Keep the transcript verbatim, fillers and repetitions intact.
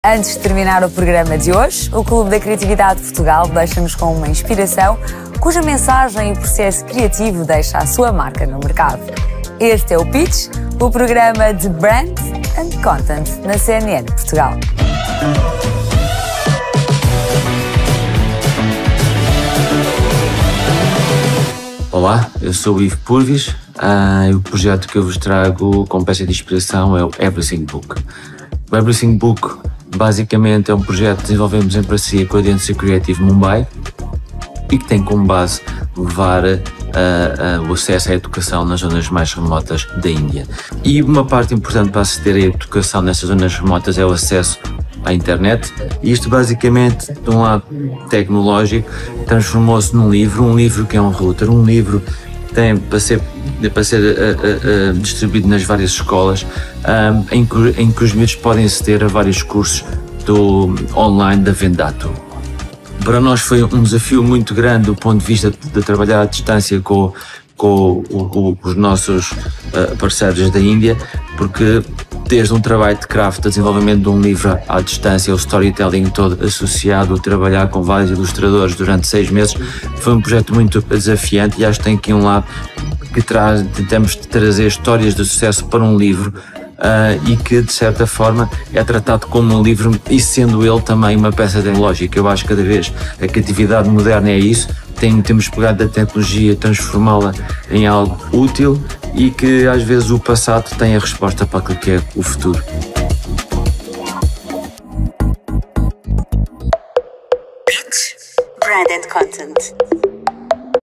Antes de terminar o programa de hoje, o Clube da Criatividade de Portugal deixa-nos com uma inspiração cuja mensagem e processo criativo deixa a sua marca no mercado. Este é o Pitch, o programa de Brand and Content na C N N Portugal. Olá, eu sou o Ivo Purvis ah, e o projeto que eu vos trago como peça de inspiração é o Everything Book. O Everything Book basicamente é um projeto que desenvolvemos em parceria com a Agency Creative Mumbai e que tem como base levar uh, uh, o acesso à educação nas zonas mais remotas da Índia. E uma parte importante para aceder à educação nessas zonas remotas é o acesso à internet, e isto basicamente, de um lado tecnológico, transformou-se num livro, um livro que é um router, um livro que tem para ser, para ser uh, uh, uh, distribuído nas várias escolas, um, em, que, em que os miúdos podem aceder a vários cursos do online da Vendato. Para nós foi um desafio muito grande do ponto de vista de, de trabalhar à distância com, com o, o, os nossos uh, parceiros da Índia, porque desde um trabalho de craft, de desenvolvimento de um livro à distância, o storytelling todo associado, a trabalhar com vários ilustradores durante seis meses, foi um projeto muito desafiante e acho que tem aqui um lado que traz, tentamos trazer histórias de sucesso para um livro uh, e que de certa forma é tratado como um livro e sendo ele também uma peça tecnológica. Eu acho que cada vez a criatividade moderna é isso, tem, temos pegado da tecnologia, transformá-la em algo útil e que às vezes o passado tem a resposta para aquilo que é o futuro. Pitch, Brand and Content.